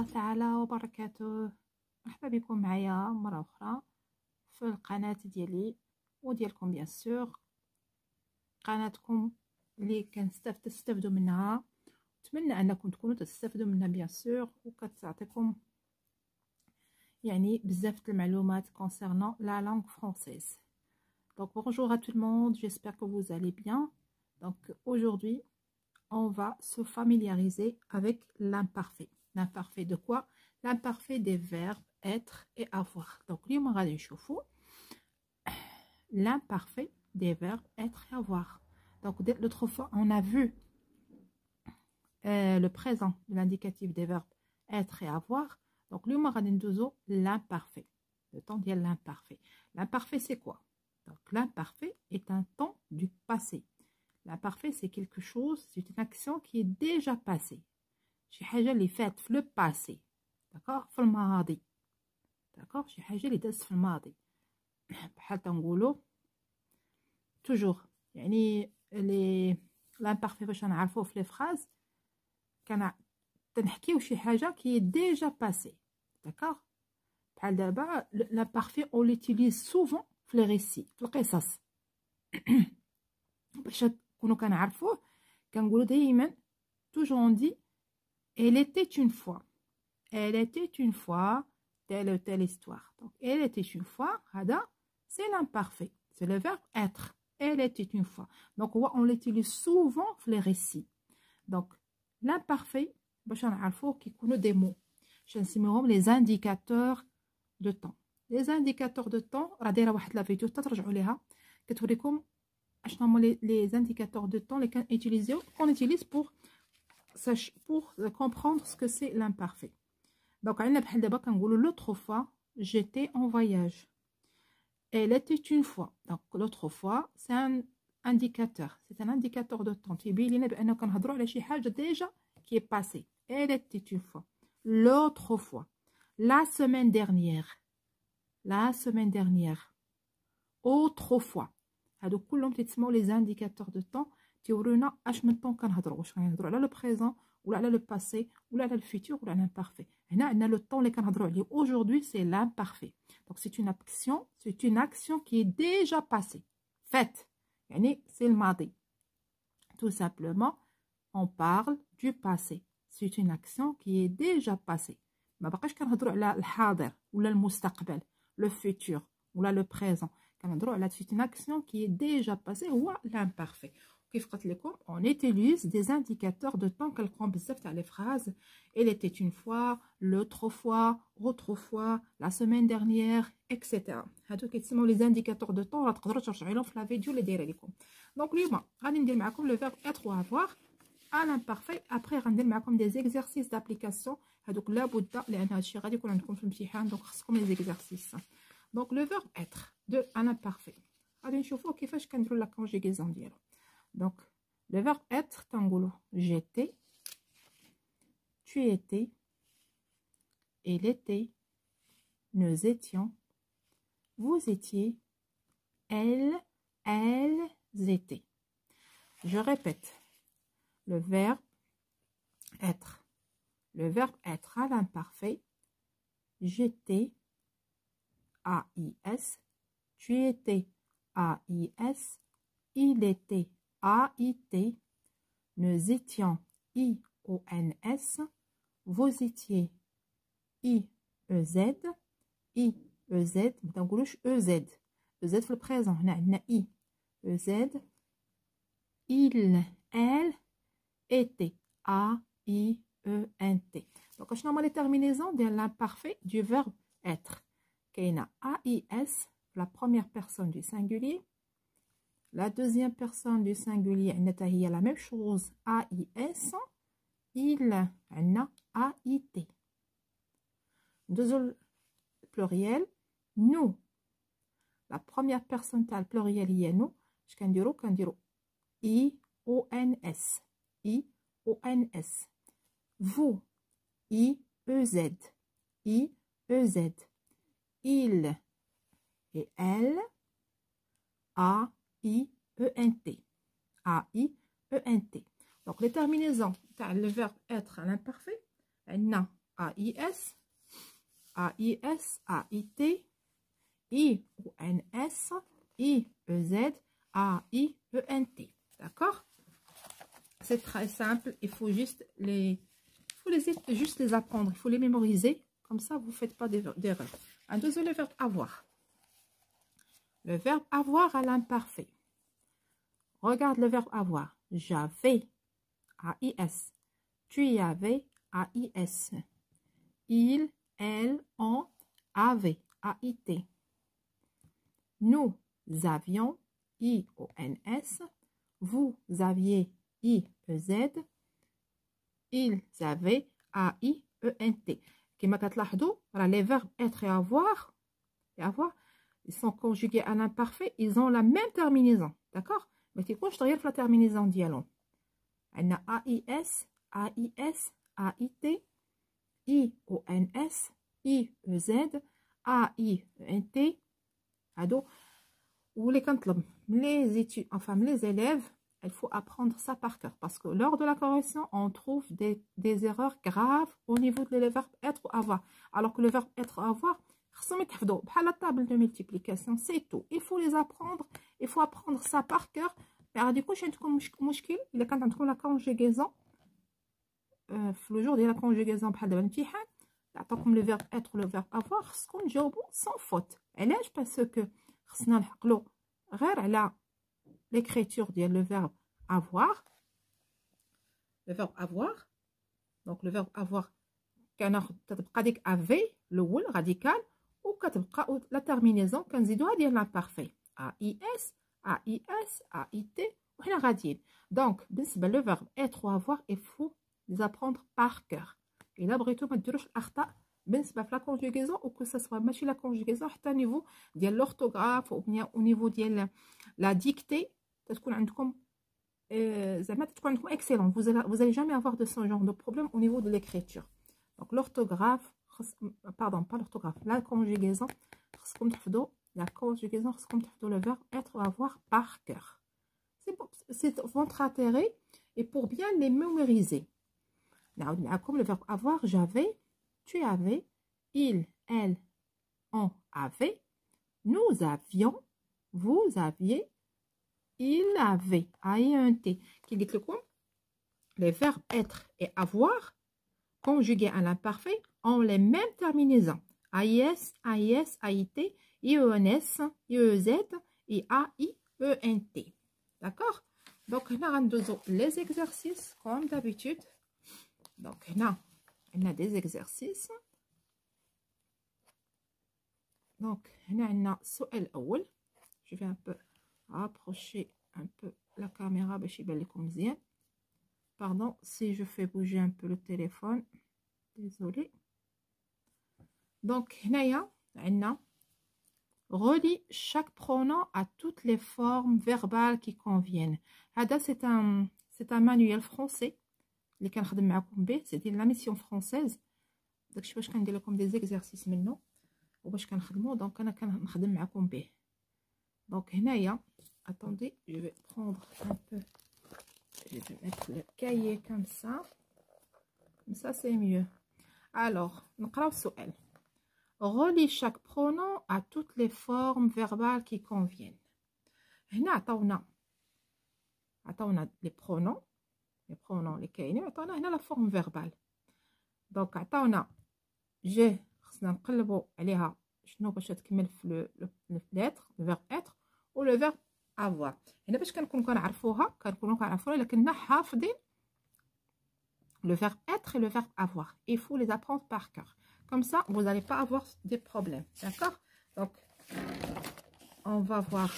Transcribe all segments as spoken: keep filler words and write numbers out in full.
تعالى وبركاته. مرحبا بكم معايا مرة أخرى في القناة ديالي وديالكم بيان سور، قناتكم اللي كنستافدوا منها. نتمنى أنكم تكونوا تستافدوا منها بيان سور، وكتعطيكم يعني بزاف المعلومات concernant la langue française. Donc bonjour à tout le monde, j'espère que vous allez bien. Donc aujourd'hui on va se familiariser avec l'imparfait. L'imparfait de quoi? L'imparfait des verbes être et avoir. Donc اليوم غادي نشوفوا l'imparfait des verbes être et avoir. Donc l'autre fois on a vu euh, le présent de l'indicatif des verbes être et avoir. Donc اليوم غادي ندوزو l'imparfait, le temps ديال l'imparfait. L'imparfait c'est quoi? Donc l'imparfait est un temps du passé. L'imparfait c'est quelque chose, c'est une action qui est déjà passée. شي حاجه اللي فات في le passé. D'accord? في الماضي. D'accord? شي حاجه اللي دازت في الماضي. بحال تنقولوا toujours يعني لي l'imparfait باش نعرفوه في لي فراز كان تنحكيو شي حاجه qui est déjà passée. D'accord? بحال دابا l'imparfait on l'utilise souvent في لي récits في القصص. باش نكونوا كنعرفوه كنقولوا دائما toujours on dit elle était une fois. Elle était une fois telle ou telle histoire. Donc elle était une fois, هذا c'est l'imparfait. C'est le verbe être. Elle était une fois. Donc on l'utilise souvent في les récits. Donc l'imparfait باش نعرفوه كيكونوا des mots. Je نسميهم les indicateurs de temps. Les indicateurs de temps راه دايره واحد لا فيديو تترجعوا ليها كتوريكم اشنو هما les indicateurs de temps اللي كنutiliزيو qu'on utilise pour pour comprendre ce que c'est l'imparfait. Donc عندنا بحال دابا كنقولوا l'autre fois j'étais en voyage. Elle était une fois. Donc l'autre fois c'est un indicateur, c'est un indicateur de temps تيبين لنا بانه كنهضروا على شي حاجه déjà qui est passée. Elle était une fois. L'autre fois. La semaine dernière. La semaine dernière. Autrefois. هادو كلهم تيتسموا les indicateurs de temps تيورونا اش من طون كنهضروا، واش كنهضروا على لو بريزون ولا على لو باسي ولا على الفيتور ولا l'imparfait. هنا عندنا لو طون اللي كنهضروا عليه aujourd'hui c'est l'imparfait. Donc c'est une action, c'est une action qui est déjà passée, faite. يعني c'est الماضي. Tout simplement on parle du passé. C'est une action qui est déjà passée. ما بقاش كنهضروا على الحاضر ولا المستقبل le futur ولا le présent. كنهضروا على c'est une action qui est déjà passée هو l'imparfait. كيف قلت لكم on utilise des indicateurs de temps كنلقاهم بزاف تاع لي phrases. Elle était une fois, l'autre fois, autrefois, la semaine dernière, et cetera. هادو كيتسموا les indicateurs de temps راه تقدروا ترجعوا لهم في لا فيديو اللي دايره لكم. دونك اليوم غادي ندير معكم le verbe être ou avoir à l'imparfait. après غندير معكم des exercices d'application هادوك لابد لان هادشي غادي يكون عندكم في الامتحان دونك خصكم les exercices. donc le verbe être de à l'imparfait غادي نشوفوا كيفاش كنديروا لا كونجيغيزون ديالو. Donc, le verbe être, tangolo, j'étais, tu étais, il était, nous étions, vous étiez, elles, elles étaient. Je répète, le verbe être, le verbe être à l'imparfait, j'étais, A I S, tu étais, A I S, il était, A I T, nous étions, I O N S, vous étiez, I E Z, I E Z, ما تنقولوش E Z, E Z في البريزون هنا عندنا I E Z, il, elle, était, A I E N T. Donc شنو هما les terminaisons ديال l'imparfait du verbe être. كاينه A I S la première personne du singulier. La deuxième personne du singulier, il y a la même chose, A I S. Il, A I T. Deuxième pluriel, nous. La première personne, le pluriel, il y a nous. Je can dire, can dire I O N S. I O N S. Vous, I E Z. I E Z. Il et elle, A I E N T. A I E N T. Donc les terminaisons, le verbe être à l'imparfait, A I S, A I S, A I T, I O N S, I E Z, A I E N T. D'accord? C'est très simple. Il faut juste les, il faut les, juste les apprendre. Il faut les mémoriser. Comme ça, vous ne faites pas d'erreur. Un deuxième, le verbe avoir. Le verbe avoir à l'imparfait. Regarde le verbe avoir. J'avais, A I S. Tu y avais, A I S. Il, elle, on, avait, A I T. Nous avions, I O N S. Vous aviez, I E Z. Ils avaient, A I E N T. Comme vous voyez, les verbes être et avoir, et avoir, ils sont conjugués à l'imparfait, ils ont la même terminaison. D'accord? Mais tu peux changer la terminaison dialogue. On a A I S, A I S, A I T, I O N S, I E Z, A I E N T. Ado, ou les kantlab, les études, enfin les élèves, il faut apprendre ça par cœur. Parce que lors de la correction, on trouve des, des erreurs graves au niveau de le verbe être ou avoir. Alors que le verbe être ou avoir, la table de multiplication, c'est tout. Il faut les apprendre. Il faut apprendre ça par cœur. Alors, du coup, je suis il est quand on trouve la conjugaison. Euh, le jour de la conjugaison, comme le verbe être ou le verbe avoir, ce qu'on joue sans faute. Et là, parce que l'écriture de le verbe avoir. Le verbe avoir. Donc, le verbe avoir, avait, le ou radical. Ou la terminaison quand il doit dire l'imparfait. A I S, A I S, A I T, ou la radienne. Donc, le verbe être ou avoir, il faut les apprendre par cœur. Et là, brito, ma dirouche l'arta, la conjugaison, ou que ce soit machine la conjugaison, au niveau de l'orthographe, ou bien au niveau de la dictée, تكون عندكم زعما تكون عندكم excellent. Vous allez, vous allez jamais avoir de ce genre de problème au niveau de l'écriture. Donc, l'orthographe, pardon, pas l'orthographe, la conjugaison, la conjugaison, le verbe être ou avoir par cœur. C'est votre intérêt et pour bien les mémoriser. Comme le verbe avoir, j'avais, tu avais, il, elle, on avait, nous avions, vous aviez, il avait, A I E N T. Qui dit le quoi? Les verbes être et avoir conjugués à l'imparfait ont les mêmes terminaisons. A I S, A I S, A I T, I E N S, I E Z et A I E N T. D'accord? Donc, on a les exercices comme d'habitude. Donc, là, on a des exercices. Donc, on a un su'al awal. Je vais un peu rapprocher un peu la caméra. Pardon si je fais bouger un peu le téléphone. Désolé. Donc, là, on a relie chaque pronom à toutes les formes verbales qui conviennent. C'est un, c'est un manuel français. C'est la mission française. Donc, je vais vous comme des exercices maintenant. Donc, je vais Donc, là, attendez, je vais prendre un peu. Je vais mettre le cahier comme ça. Comme ça, c'est mieux. Alors, on va su'al. Relie chaque pronom à toutes les formes verbales qui conviennent. Là, on a les pronoms. Les pronoms, les cahiers. On a la forme verbale. Donc, on a je. نقلبوا عليها شنو باش تكمل في الlettre le verbe être ou le verbe avoir. هنا باش كنكونوا كنعرفوها كنكونوا كنعرفوها لكننا حافظين le verbe être et le verbe avoir. Il faut les apprendre par cœur. Comme ça, vous n'allez pas avoir des problèmes. D'accord? Donc, on va voir.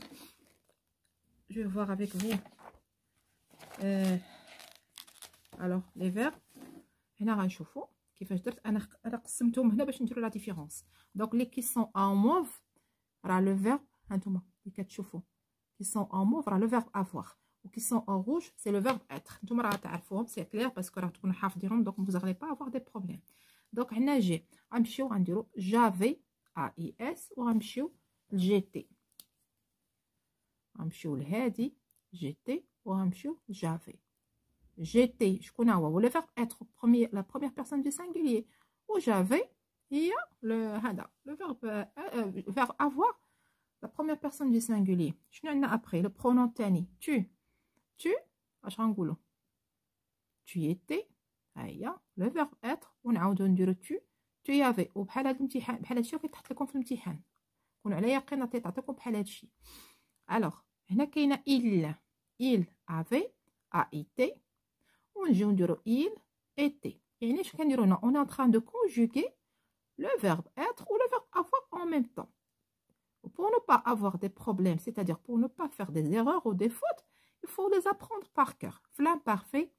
Je vais voir avec vous. Euh, alors, les verbes. هنا غنشوفوا كيفاش درت انا انا قسمتهم هنا باش نديروا لا ديفيرونس. دونك لي كي سون ان موف راه لو فيرب هانتوما اللي كتشوفوا كي سون ان موف راه لو فيرب افوار وكي سون ان روج سي لو فيرب اتر. نتوما راه تعرفوهم سي كلير باسكو راه تكونوا حافظينهم. دونك vous allez pas avoir des problèmes. دونك هنا جي غنمشيو غنديروا جافي ا اي اس وغنمشيو لجي تي. غنمشيو لهادي جي تي وغنمشيو جافي. j'étais, je connais le verbe être, premier, la première personne du singulier. Ou j'avais, il y a le hada, le verbe, euh, euh, verbe avoir, la première personne du singulier. Je n'en ai après, le pronom tani. Tu, tu, je tu étais, il y a le verbe être, on a dire tu, tu y avais. Ou بحال هاد الامتحان, بحال هادشي كيتحط لكم في الامتحان. كونوا على يقين غادي تعطيكم بحال هادشي. Alors, هنا كاينه il, il avait, a été. ونجيو نديرو il était. يعني اش كنديرو هنا on est en train de conjuguer le verbe être ou le verbe avoir en même temps. Pour ne pas avoir des problèmes, c'est-à-dire pour ne pas faire des erreurs ou des fautes, il faut les apprendre par cœur. L'imparfait,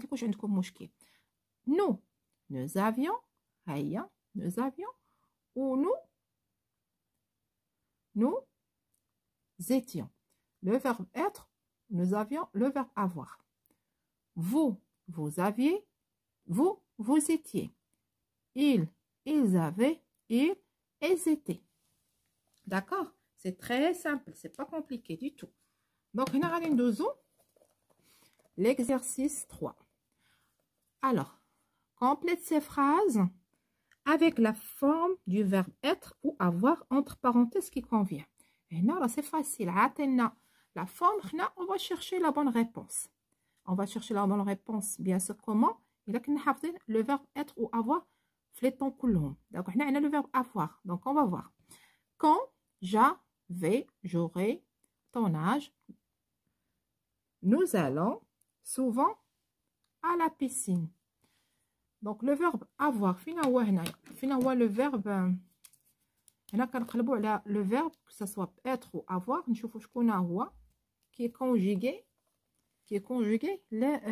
nous, nous avions, nous avions, ou nous, nous étions. Le verbe être, nous avions le verbe avoir. Vous, vous aviez, vous, vous étiez. Ils, ils avaient, ils, ils étaient. D'accord? C'est très simple, c'est pas compliqué du tout. Donc, on a l'exercice trois. Alors, complète ces phrases avec la forme du verbe être ou avoir entre parenthèses qui convient. Et là, c'est facile. La forme, on va chercher la bonne réponse. On va chercher la bonne réponse, bien sûr, comment? Il a le verbe être ou avoir. Donc, on a le verbe avoir. Donc, on va voir. Quand j'avais, j'aurai ton âge, nous allons souvent à la piscine. Donc, le verbe avoir, finalement, le verbe, le verbe, que ce soit être ou avoir, qui est conjugué, qui est conjugué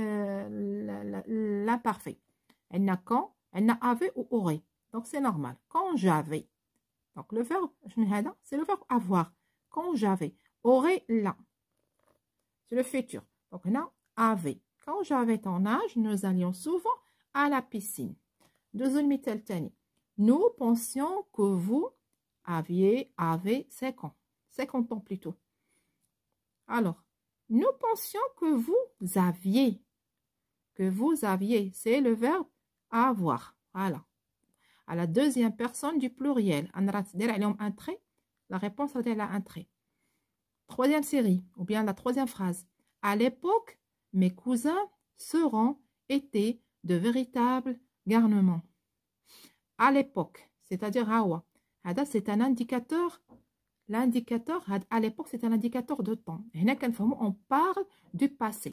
l'imparfait. Elle n'a quand, elle n'a avait ou aurait. Donc, c'est normal. Quand j'avais. Donc, le verbe, c'est le verbe avoir. Quand j'avais. Aurait là. C'est le futur. Donc, on a avait. Quand j'avais ton âge, nous allions souvent à la piscine. Deuxième mitel. Nous pensions que vous aviez, avez cinquante. cinquante ans plutôt. Alors, nous pensions que vous aviez. Que vous aviez. C'est le verbe avoir. Voilà. À la deuxième personne du pluriel. Un trait. La réponse est un trait. Troisième série, ou bien la troisième phrase. À l'époque, mes cousins seront, étaient de véritables garnements. À l'époque, c'est-à-dire Hawa. C'est un indicateur. L'indicateur, à l'époque, c'est un indicateur de temps. On parle du passé.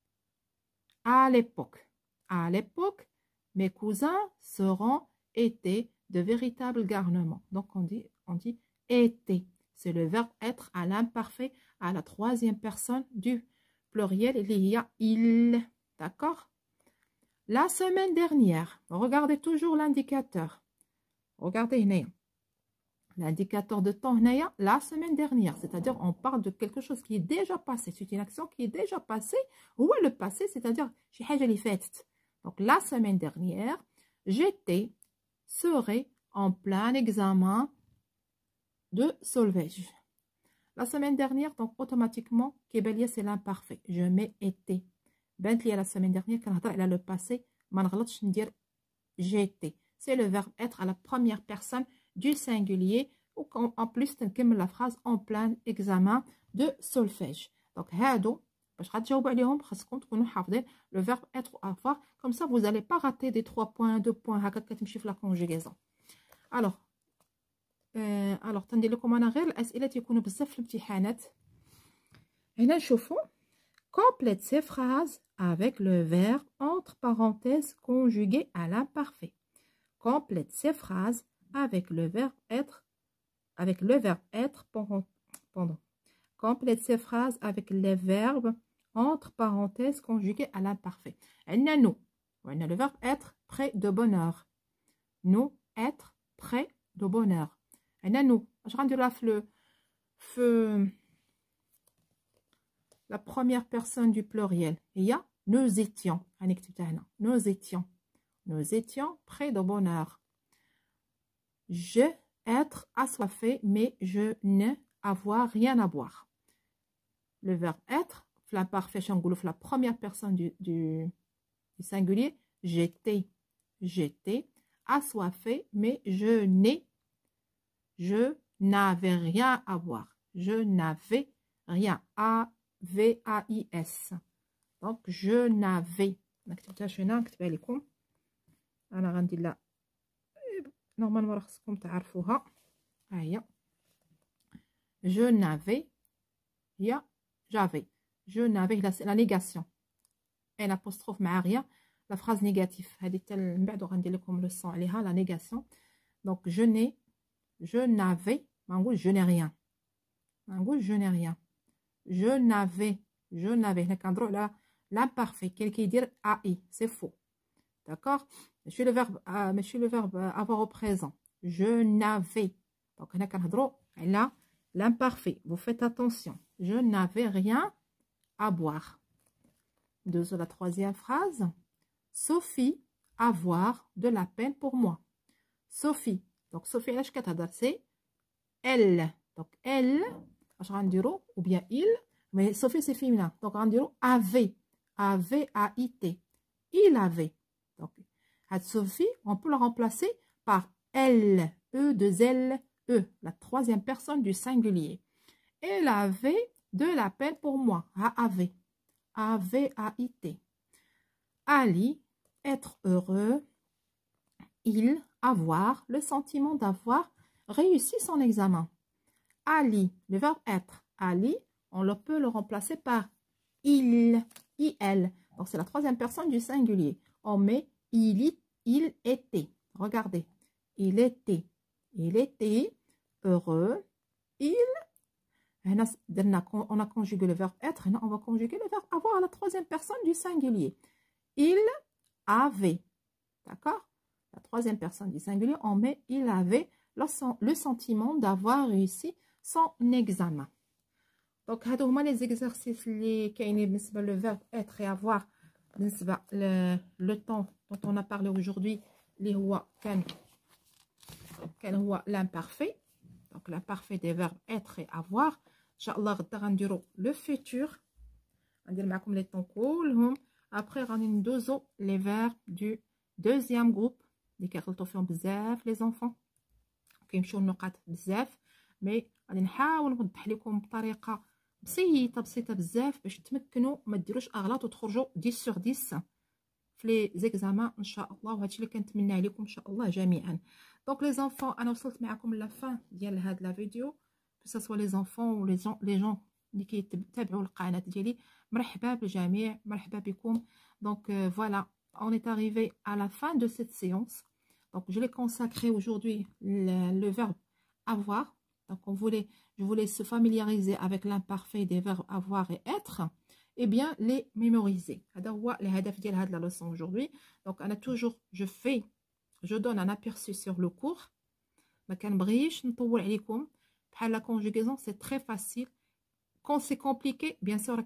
À l'époque. À l'époque, mes cousins seront, étaient de véritables garnements. Donc, on dit, on dit étaient. C'est le verbe être à l'imparfait, à la troisième personne du pluriel. Il y a il. D'accord? La semaine dernière, regardez toujours l'indicateur. Regardez, l'indicateur de temps, la semaine dernière. C'est-à-dire, on parle de quelque chose qui est déjà passé. C'est une action qui est déjà passée. Ou le passé, c'est-à-dire, donc, la semaine dernière, j'étais, serai en plein examen de solfège. La semaine dernière, donc automatiquement, Kébelia, c'est l'imparfait. Je m'ai été. Bentli, la semaine dernière, quand elle a le passé, j'ai été. C'est le verbe être à la première personne du singulier ou en plus, la phrase en plein examen de solfège. Donc, hado, le verbe être ou avoir. Comme ça, vous n'allez pas rater des trois points, deux points, la conjugaison. Alors, Euh, alors, تندير لكم انا غير الاسئله تيكونوا بزاف في الامتحانات. هنا نشوفوا complète ces phrases avec le verbe entre parenthèses conjugué à l'imparfait. Complète ces phrases avec le verbe être avec le verbe être pendant pendant. Complète ces phrases avec les verbes entre parenthèses conjugués à l'imparfait. On a nous, on a le verbe être près de bonheur. Nous être près de bonheur. Nous, je rends la fleur, feu, la première personne du pluriel. Il y a nous étions, nous étions, nous étions près de bonheur. Je être assoiffé, mais je ne avoir rien à boire. Le verbe être l'imparfait, la première personne du, du, du singulier, j'étais, j'étais assoiffé, mais je n'ai, je n'avais rien à boire. Je n'avais rien. A V A I S. Donc, je n'avais. أنا غندير لها نورمالمون خصكم تعرفوها. ها هي. Je n'avais. هي j'avais. Je n'avais la négation. Et l'apostrophe مع rien. La phrase négative. هذه حتى من بعد غندير لكم le son عليها la négation. Donc je n'ai, je n'avais. ما نقول je n'ai rien. ما نقول je n'ai rien. Je n'avais, je n'avais. هنا كنهضروا على l'imparfait. Quel qui dire ai. C'est faux. D'accord? Je suis le verbe, euh, je suis le verbe avoir au présent. Je n'avais. Donc, on a là l'imparfait. Vous faites attention. Je n'avais rien à boire. Deuxième, la troisième phrase. Sophie, avoir de la peine pour moi. Sophie. Donc, Sophie, c'est elle. Donc, elle, ou bien il. Mais Sophie, c'est féminin. Donc, on dit avait. Avait, A I T. Il avait. Donc, Sophie, on peut la remplacer par elle, E, deux L, E, la troisième personne du singulier. Elle avait de la peine pour moi. Avait. A V A I T. Ali, être heureux. Il, avoir, le sentiment d'avoir réussi son examen. Ali, le verbe être. Ali, on le peut le remplacer par il, I L. Donc, c'est la troisième personne du singulier. On met il, il était. Regardez. Il était. Il était heureux. Il. On a conjugué le verbe être. On va conjuguer le verbe avoir à la troisième personne du singulier. Il avait. D'accord? La troisième personne du singulier, on met il avait le sentiment d'avoir réussi son examen. Donc, هادو هما les exercices اللي كاينين بالنسبة le verbe être et avoir. Le, le temps dont on a parlé aujourd'hui, l'imparfait. Donc, l'imparfait des verbes être et avoir. Inch'Allah, le futur. On va dire les temps cool. Après, on a les verbes du deuxième groupe. Les les enfants. Mais on va بسيطه بسيطه بزاف باش تمكنوا ما ديروش اغلاط وتخرجوا عشرة sur عشرة في لي زيكزامان ان شاء الله. وهادشي اللي كنتمنى عليكم ان شاء الله جميعا. دونك لي زونفون انا وصلت معكم لا فان ديال هاد لا فيديو كو سوا لي زونفون و لي جون لي جون اللي كيتابعوا القناه ديالي. مرحبا بالجميع، مرحبا بكم. دونك فوالا on est arrivé à la fin de cette séance. Donc je l'ai consacré aujourd'hui le, le verbe avoir. Donc, on voulait, je voulais se familiariser avec l'imparfait des verbes avoir et être, et bien les mémoriser. C'est les hadaf de la leçon aujourd'hui. Donc, on a toujours, je fais, je donne un aperçu sur le cours. La conjugaison, c'est très facile. Quand c'est compliqué, bien sûr,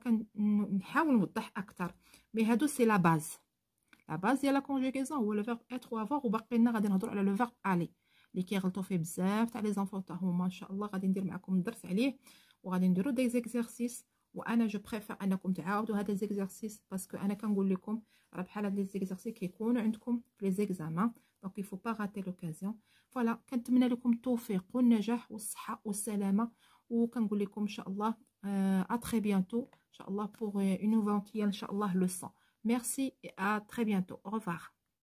mais c'est la base. La base de la conjugaison, ou le verbe être ou avoir, ou le verbe aller. اللي كيغلطوا فيه بزاف تاع لي زونفون تاع هما ان شاء الله غادي ندير معكم الدرس عليه وغادي نديروا دي زيكزارسيس. وانا جو بريفير انكم تعاودوا هذا زيكزارسيس باسكو انا كنقول لكم راه بحال هاد لي زيكزارسيس كيكونوا عندكم في لي زيكزامان. دونك يفو با غاتي لوكازيون. فوالا كنتمنى لكم التوفيق والنجاح والصحه والسلامه وكنقول لكم ان شاء الله ا تري بيانتو ان شاء الله بور اون نوفونتيال ان شاء الله لوسون. ميرسي et à très bientôt. Au revoir.